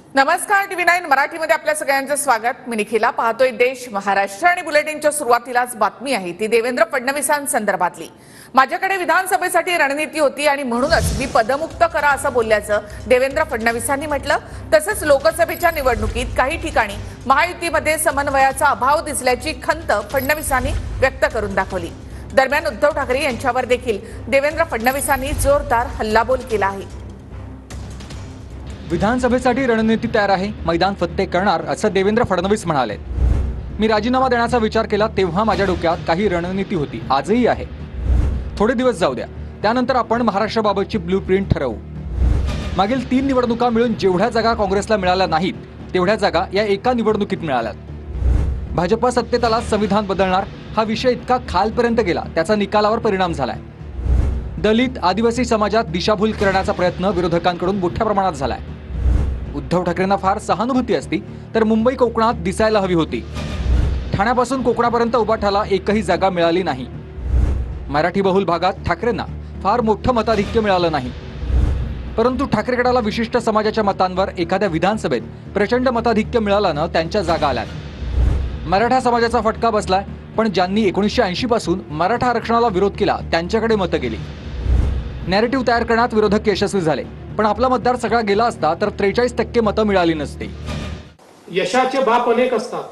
नमस्कार, TV9 मराठीमध्ये आपल्या सगळ्यांचं स्वागत। मी निखिला। पाहतोय देश महाराष्ट्र आणि बुलेटिनच्या सुरुवातीलाच बातमी आहे ती देवेंद्र फडणवीसांसंदर्भातली। माझ्याकडे विधानसभेसाठी रणनीती होती आणि म्हणूनच मी पदमुक्त करा असं बोलल्याचं देवेंद्र फडणवीसांनी म्हटलं। तसंच लोकसभेच्या निवडणुकीत काही ठिकाणी महायुतीमध्ये समन्वयाचा अभाव दिसल्याची खंत फडणवीसांनी व्यक्त करून दाखवली। दरम्यान उद्धव ठाकरे यांच्यावर देखील देवेंद्र फडणवीसांनी जोरदार हल्लाबोल केला आहे। विधानसभेसाठी रणनीती तयार आहे, मैदान फत्ते करणार असं देवेंद्र फडणवीस म्हणाले। मी राजीनामा देण्याचा विचार केला तेव्हा माझ्या डोक्यात काही रणनीती होती, आजही आहे। थोडे दिवस जाऊ द्या, त्यानंतर आपण महाराष्ट्राबाबतची ब्लूप्रिंट ठरवू। मागील 3 निवडणुका मिळून जेवढ्या जागा काँग्रेसला मिळाल्या नाहीत तेवढ्या जागा या एका निवडणुकीत मिळाल्यात। भाजप सत्तेत आला संविधान बदलणार हा विषय इतका खालपर्यंत गेला, त्याचा निकालावर परिणाम झालाय। दलित आदिवासी समाजात दिशाभूल करण्याचा प्रयत्न विरोधकांकडून मोठ्या प्रमाणात झालाय। उद्धव ठाकरेंना फार सहानुभूती असती तर मुंबई कोकणात दिसायला हवी होती। ठाण्यापासून कोकणापर्यंत उभाठाला एकही जागा मिळाली नाही। मराठी बहुल भागात ठाकरेंना फार मोठं मताधिक्य मिळालं नाही, परंतु ठाकरे गटाला विशिष्ट समाजाच्या मतांवर एखाद्या विधानसभेत प्रचंड मताधिक्य मिळाल्यानं त्यांच्या जागा आल्यात। मराठा समाजाचा फटका बसलाय, पण ज्यांनी 1980 पासून मराठा आरक्षणाला विरोध केला त्यांच्याकडे मतं गेली। नॅरेटिव्ह तयार करण्यात विरोधक यशस्वी झाले, पण आपला मतदार सगळा गेला असता तर 43% मतं मिळाली नसती। यशाचे बाप अनेक असतात,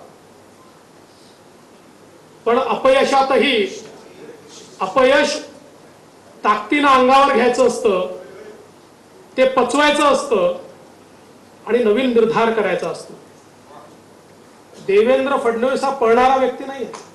पण अपयशातही अपयश ताकदीनं अंगावर घ्यायचं असतं, ते पचवायचं असतं आणि नवीन निर्धार करायचा असतो। देवेंद्र फडणवीस हा पळणारा व्यक्ती नाही।